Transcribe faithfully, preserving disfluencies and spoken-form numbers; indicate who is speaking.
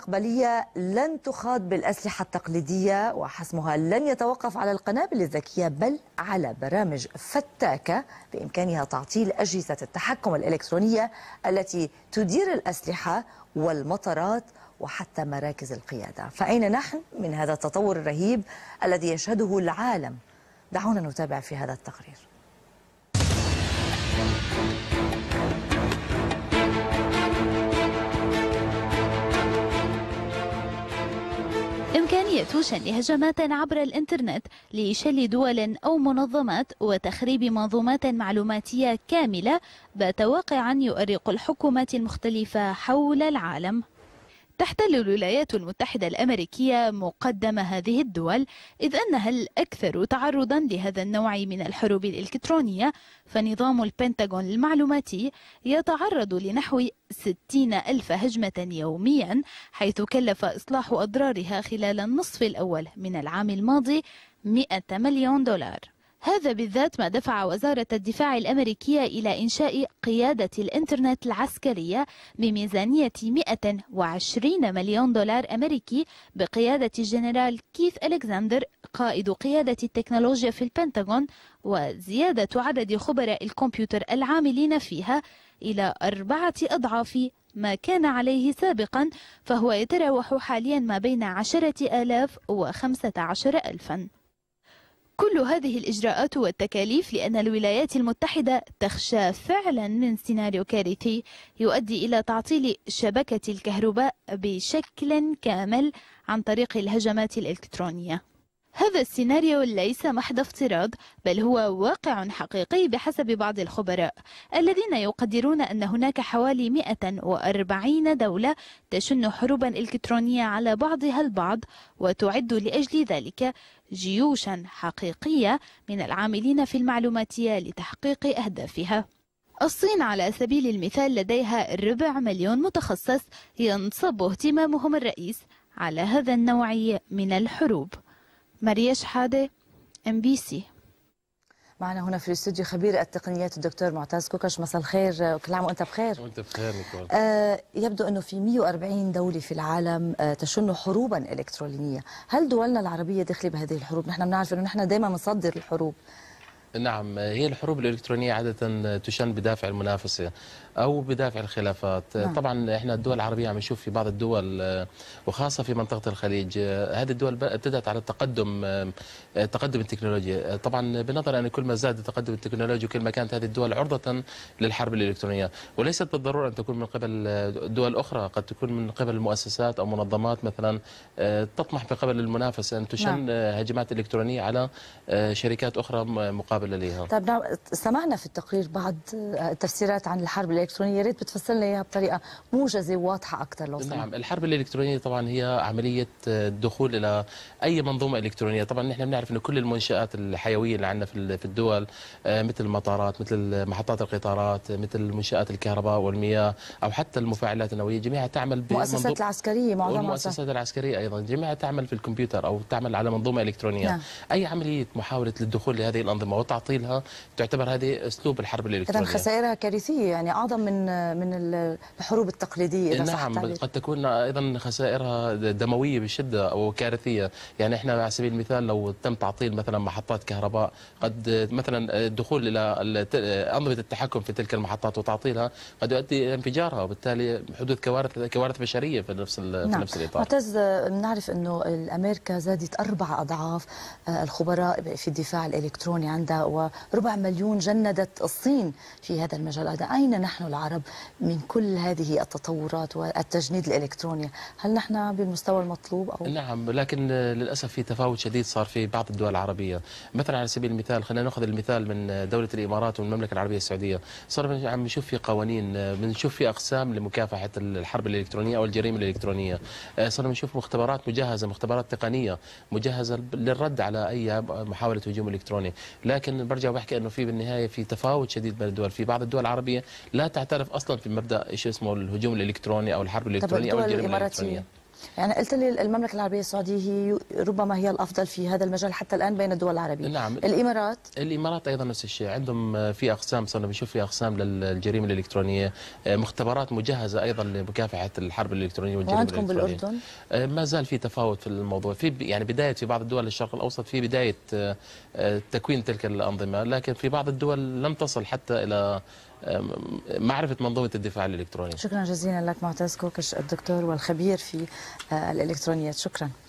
Speaker 1: المستقبلية لن تخاض بالأسلحة التقليدية، وحسمها لن يتوقف على القنابل الذكية بل على برامج فتاكة بإمكانها تعطيل أجهزة التحكم الإلكترونية التي تدير الأسلحة والمطارات وحتى مراكز القيادة. فأين نحن من هذا التطور الرهيب الذي يشهده العالم؟ دعونا نتابع في هذا التقرير.
Speaker 2: إمكانية شن هجمات عبر الإنترنت لشل دول أو منظمات وتخريب منظومات معلوماتية كاملة بات واقعا يؤرق الحكومات المختلفة حول العالم. تحتل الولايات المتحدة الأمريكية مقدم هذه الدول، إذ أنها الأكثر تعرضا لهذا النوع من الحروب الإلكترونية، فنظام البنتاغون المعلوماتي يتعرض لنحو ستين ألف هجمة يوميا، حيث كلف إصلاح أضرارها خلال النصف الأول من العام الماضي مئة مليون دولار. هذا بالذات ما دفع وزارة الدفاع الأمريكية إلى إنشاء قيادة الإنترنت العسكرية بميزانية مئة وعشرين مليون دولار أمريكي بقيادة الجنرال كيث ألكسندر قائد قيادة التكنولوجيا في البنتاغون، وزيادة عدد خبراء الكمبيوتر العاملين فيها إلى أربعة أضعاف ما كان عليه سابقا، فهو يتراوح حاليا ما بين عشرة آلاف وخمسة عشر ألفا. كل هذه الإجراءات والتكاليف لأن الولايات المتحدة تخشى فعلا من سيناريو كارثي يؤدي إلى تعطيل شبكة الكهرباء بشكل كامل عن طريق الهجمات الإلكترونية. هذا السيناريو ليس محض افتراض، بل هو واقع حقيقي بحسب بعض الخبراء الذين يقدرون أن هناك حوالي مئة وأربعين دولة تشن حروبا إلكترونية على بعضها البعض، وتعد لأجل ذلك جيوشا حقيقية من العاملين في المعلوماتية لتحقيق أهدافها. الصين على سبيل المثال لديها ربع مليون متخصص ينصب اهتمامهم الرئيس على هذا النوع من الحروب. ماريا شحادة، ام بي سي.
Speaker 1: معنا هنا في الاستوديو خبير التقنيات الدكتور معتز كوكش. مساء الخير، كل عام وانت بخير.
Speaker 3: وانت بخير نيكول.
Speaker 1: آه يبدو انه في مئة وأربعين دولة في العالم آه تشن حروبا الكترونية، هل دولنا العربية داخله بهذه الحروب؟ نحن بنعرف انه نحن دائما بنصدر الحروب.
Speaker 3: نعم، هي الحروب الإلكترونية عادة تشن بدافع المنافسة أو بدافع الخلافات. نعم. طبعا احنا الدول العربية عم نشوف في بعض الدول وخاصة في منطقة الخليج هذه الدول ابتدت على التقدم تقدم التكنولوجيا. طبعا بنظر أن كل ما زاد تقدم التكنولوجيا كل ما كانت هذه الدول عرضة للحرب الإلكترونية، وليست بالضرورة أن تكون من قبل دول أخرى، قد تكون من قبل المؤسسات أو منظمات مثلا تطمح بقبل المنافسة أن تشن نعم. هجمات إلكترونية على شركات أخرى مقابلة لها.
Speaker 1: طيب نعم، سمعنا في التقرير بعض التفسيرات عن الحرب الإلكترونية، يا ريت بتفسر لنا اياها بطريقة موجزة وواضحة أكثر لو سمحت.
Speaker 3: نعم، الحرب الإلكترونية طبعا هي عملية الدخول إلى أي منظومة إلكترونية. طبعا نحن بنعرف أن كل المنشآت الحيوية اللي عندنا في الدول مثل المطارات، مثل محطات القطارات، مثل منشآت الكهرباء والمياه أو حتى المفاعلات النووية جميعها تعمل
Speaker 1: المؤسسات العسكرية، معظمها
Speaker 3: المؤسسات العسكرية أيضا جميعها تعمل في الكمبيوتر أو تعمل على منظومة إلكترونية. نعم. أي عملية محاولة للدخول لهذه الأنظمة وتعطيلها تعتبر هذه أسلوب الحرب الإلكترونية.
Speaker 1: إذن خسائرها كارثية، يعني أعظم من من الحروب التقليدية إذا
Speaker 3: نعم صح. قد تكون أيضا خسائرها دموية بشدة أو كارثية. يعني إحنا على سبيل المثال لو تم تعطيل مثلا محطات كهرباء، قد مثلا الدخول إلى أنظمة التحكم في تلك المحطات وتعطيلها قد يؤدي إلى انفجارها وبالتالي حدوث كوارث كوارث بشرية في نفس نعم. في نفس الإطار.
Speaker 1: معتز، بنعرف إنه أمريكا زادت أربع أضعاف الخبراء في الدفاع الإلكتروني عندها، وربع مليون جندت الصين في هذا المجال. هذا أين نحن العرب من كل هذه التطورات والتجنيد الإلكتروني؟ هل نحن بالمستوى المطلوب أو؟
Speaker 3: نعم، لكن للأسف في تفاوت شديد صار في بعض الدول العربية. مثلا على سبيل المثال خلينا نأخذ المثال من دولة الإمارات والمملكة العربية السعودية. صار عم نشوف في قوانين، بنشوف في أقسام لمكافحة الحرب الإلكترونية أو الجريمة الإلكترونية. صرنا نشوف مختبرات مجهزة، مختبرات تقنية مجهزة للرد على أي محاولة هجوم إلكتروني. لكن برجع بحكي انه في بالنهايه في تفاوت شديد بين الدول. في بعض الدول العربيه لا تعترف اصلا في مبدا ايش اسمه الهجوم الالكتروني او الحرب الالكترونيه او الجريمه الالكترونيه.
Speaker 1: يعني قلت لي المملكة العربية السعودية هي ربما هي الأفضل في هذا المجال حتى الآن بين الدول العربية.
Speaker 3: نعم.
Speaker 1: الإمارات
Speaker 3: الإمارات أيضا نفس الشيء، عندهم في أقسام، صرنا بنشوف في أقسام للجريمة الإلكترونية، مختبرات مجهزة أيضا لمكافحة الحرب الإلكترونية والجريمة
Speaker 1: وعندكم
Speaker 3: الإلكترونية.
Speaker 1: بالأردن
Speaker 3: ما زال في تفاوت في الموضوع، في يعني بداية في بعض الدول الشرق الأوسط في بداية تكوين تلك الأنظمة، لكن في بعض الدول لم تصل حتى إلى معرفة منظومة الدفاع الإلكتروني.
Speaker 1: شكرا جزيلا لك معتز كوكش الدكتور والخبير في الإلكترونيات، شكرا.